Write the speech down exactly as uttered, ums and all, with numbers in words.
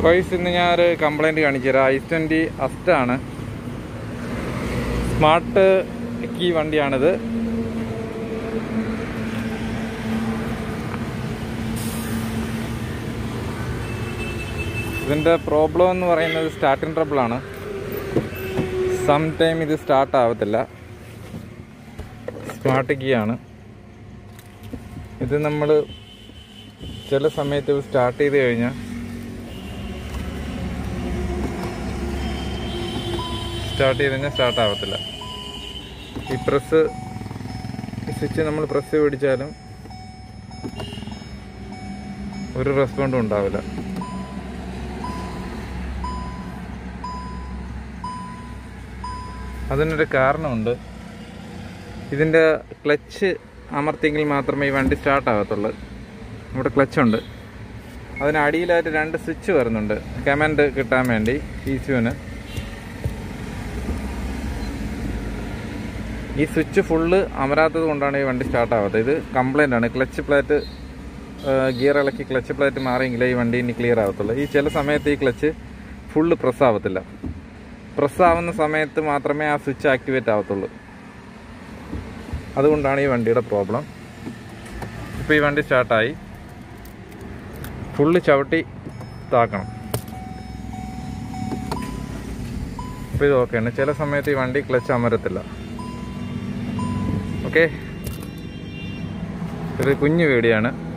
ഗോയ്സ്, ഇന്ന് ഞാനൊരു കംപ്ലൈൻറ്റ് കാണിച്ചു തരാം. ഐ ട്വൻറ്റി അസ്റ്റാണ്, സ്മാർട്ട് കീ വണ്ടിയാണിത്. ഇതിൻ്റെ പ്രോബ്ലം എന്ന് പറയുന്നത് സ്റ്റാർട്ടിങ് ട്രബിളാണ്. സം ടൈം ഇത് സ്റ്റാർട്ട് ആവത്തില്ല. സ്മാർട്ട് കീ ആണ് ഇത്. നമ്മൾ ചില സമയത്ത് സ്റ്റാർട്ട് ചെയ്ത് കഴിഞ്ഞാൽ സ്റ്റാർട്ട് ചെയ്ത് കഴിഞ്ഞാൽ സ്റ്റാർട്ട് ആവത്തില്ല. ഈ പ്രസ് സ്വിച്ച് നമ്മൾ പ്രസ് പിടിച്ചാലും ഒരു റെസ്പോണ്ടും ഉണ്ടാവില്ല. അതിനൊരു കാരണമുണ്ട്. ഇതിൻ്റെ ക്ലച്ച് അമർത്തിയെങ്കിൽ മാത്രമേ ഈ വണ്ടി സ്റ്റാർട്ട് ആകത്തുള്ളൂ. ഇവിടെ ക്ലച്ചുണ്ട്, അതിനടിയിലായിട്ട് രണ്ട് സ്വിച്ച് വരുന്നുണ്ട് കമാൻഡ് കിട്ടാൻ വേണ്ടി. ഇ ക്യൂവിന് ഈ സ്വിച്ച് ഫുള്ള് അമരാത്തത് കൊണ്ടാണ് ഈ വണ്ടി സ്റ്റാർട്ട് ആവാത്തത്. ഇത് കംപ്ലൈൻ്റ് ആണ്. ക്ലച്ച് പ്ലേറ്റ് ഗിയർ ഇളക്കി ക്ലച്ച് പ്ലേറ്റ് മാറിയെങ്കിലേ ഈ വണ്ടി ഇനി ക്ലിയർ ആവത്തുള്ളൂ. ഈ ചില സമയത്ത് ഈ ക്ലച്ച് ഫുള്ള് പ്രസ് ആവത്തില്ല. പ്രസ് ആവുന്ന സമയത്ത് മാത്രമേ ആ സ്വിച്ച് ആക്ടിവേറ്റ് ആവത്തുള്ളൂ. അതുകൊണ്ടാണ് ഈ വണ്ടിയുടെ പ്രോബ്ലം. ഇപ്പോൾ ഈ വണ്ടി സ്റ്റാർട്ടായി. ഫുള്ള് ചവിട്ടി താക്കണം. ഇപ്പോൾ ഇത് ഓക്കെയാണ്. ചില സമയത്ത് ഈ വണ്ടി ക്ലച്ച് അമരത്തില്ല. ഓക്കെ, ഒരു കുഞ്ഞു വീഡിയോ ആണ്.